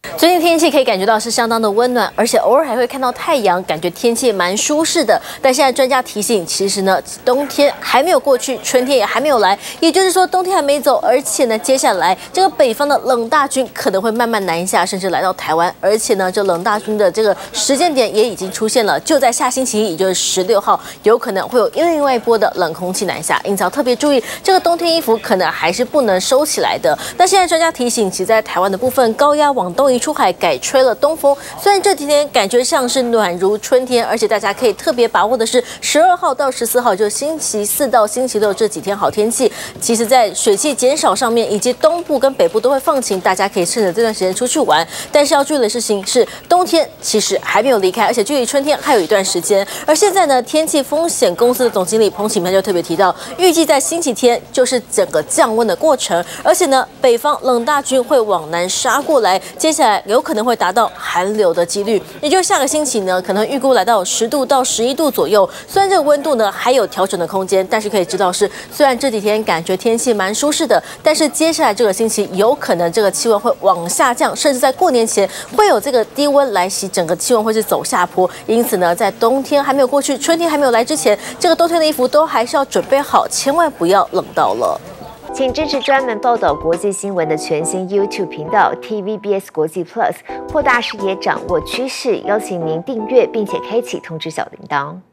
最近天气可以感觉到是相当的温暖，而且偶尔还会看到太阳，感觉天气蛮舒适的。但现在专家提醒，其实呢，冬天还没有过去，春天也还没有来，也就是说冬天还没走，而且呢，接下来这个北方的冷大军可能会慢慢南下，甚至来到台湾，而且呢，这冷大军的这个时间点也已经出现了，就在下星期一，也就是16号，有可能会有另外一波的冷空气南下，因此要特别注意，这个冬天衣服可能还是不能收起来的。那现在专家提醒，其实在台湾的部分，高压往东移出海，改吹了东风。虽然这几天感觉像是暖如春天，而且大家可以特别把握的是12号到14号，就星期4到星期6这几天好天气。其实，在水汽减少上面，以及东部跟北部都会放晴，大家可以趁着这段时间出去玩。但是要注意的事情是，冬天其实还没有离开，而且距离春天还有一段时间。而现在呢，天气风险公司的总经理彭启明就特别提到，预计在星期天就是整个降温的过程，而且呢，北方冷大军会往南杀过来，接下来有可能会达到寒流的几率，也就是下个星期呢，可能预估来到10度到11度左右。虽然这个温度呢还有调整的空间，但是可以知道是，虽然这几天感觉天气蛮舒适的，但是接下来这个星期有可能这个气温会往下降，甚至在过年前会有这个低温来袭，整个气温会是走下坡。因此呢，在冬天还没有过去，春天还没有来之前，这个冬天的衣服都还是要准备好，千万不要冷到了。 请支持专门报道国际新闻的全新 YouTube 频道 TVBS 国际 Plus， 扩大视野，掌握趋势。邀请您订阅并且开启通知小铃铛。